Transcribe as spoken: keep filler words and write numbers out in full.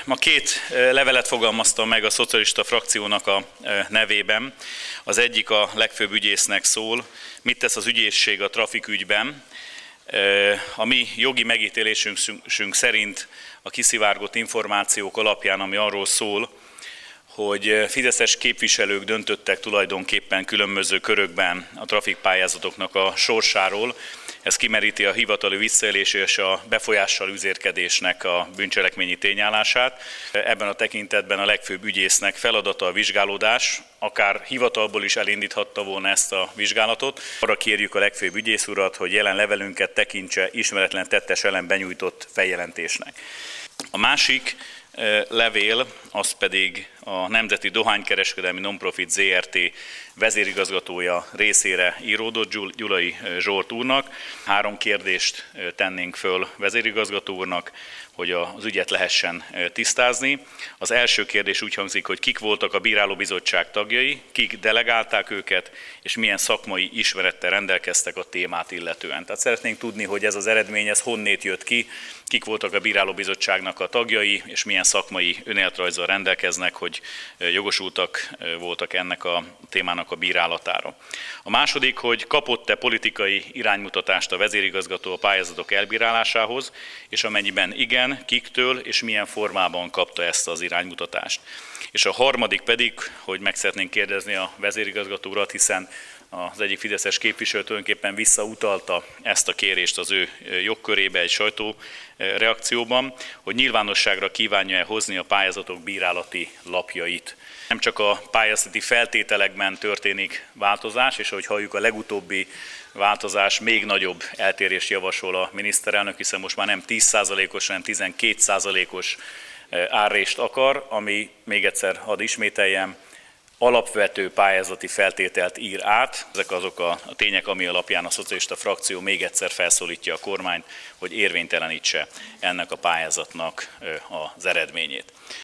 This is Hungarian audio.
Ma két levelet fogalmaztam meg a szocialista frakciónak a nevében. Az egyik a legfőbb ügyésznek szól, mit tesz az ügyészség a trafikügyben. A mi jogi megítélésünk szerint a kiszivárgott információk alapján, ami arról szól, hogy fideszes képviselők döntöttek tulajdonképpen különböző körökben a trafikpályázatoknak a sorsáról. Ez kimeríti a hivatali visszaélés és a befolyással üzérkedésnek a bűncselekményi tényállását. Ebben a tekintetben a legfőbb ügyésznek feladata a vizsgálódás, akár hivatalból is elindíthatta volna ezt a vizsgálatot. Arra kérjük a legfőbb ügyész urat, hogy jelen levelünket tekintse ismeretlen tettes ellen benyújtott feljelentésnek. A másik levél, az pedig a Nemzeti Dohánykereskedelmi Nonprofit zé er té vezérigazgatója részére íródott, Gyulai Zsolt úrnak. Három kérdést tennénk föl vezérigazgató úrnak, hogy az ügyet lehessen tisztázni. Az első kérdés úgy hangzik, hogy kik voltak a bírálóbizottság tagjai, kik delegálták őket, és milyen szakmai ismerettel rendelkeztek a témát illetően. Tehát szeretnénk tudni, hogy ez az eredmény, ez honnét jött ki, kik voltak a bírálóbizottságnak a tagjai, és milyen szakmai önéletrajzzal rendelkeznek, hogy jogosultak voltak ennek a témának a bírálatára. A második, hogy kapott-e politikai iránymutatást a vezérigazgató a pályázatok elbírálásához, és amennyiben igen, kiktől és milyen formában kapta ezt az iránymutatást. És a harmadik pedig, hogy meg szeretnénk kérdezni a vezérigazgató urat, hiszen az egyik fideszes képviselő tulajdonképpen visszautalta ezt a kérést az ő jogkörébe egy sajtóreakcióban, hogy nyilvánosságra kívánja-e hozni a pályázatok bírálati lapjait. Nem csak a pályázati feltételekben történik változás, és ahogy halljuk, a legutóbbi változás még nagyobb eltérést javasol a miniszterelnök, hiszen most már nem tíz százalékos, hanem tizenkét százalékos árrést akar, ami, még egyszer hadd ismételjem, alapvető pályázati feltételt ír át. Ezek azok a tények, ami alapján a szocialista frakció még egyszer felszólítja a kormányt, hogy érvénytelenítse ennek a pályázatnak az eredményét.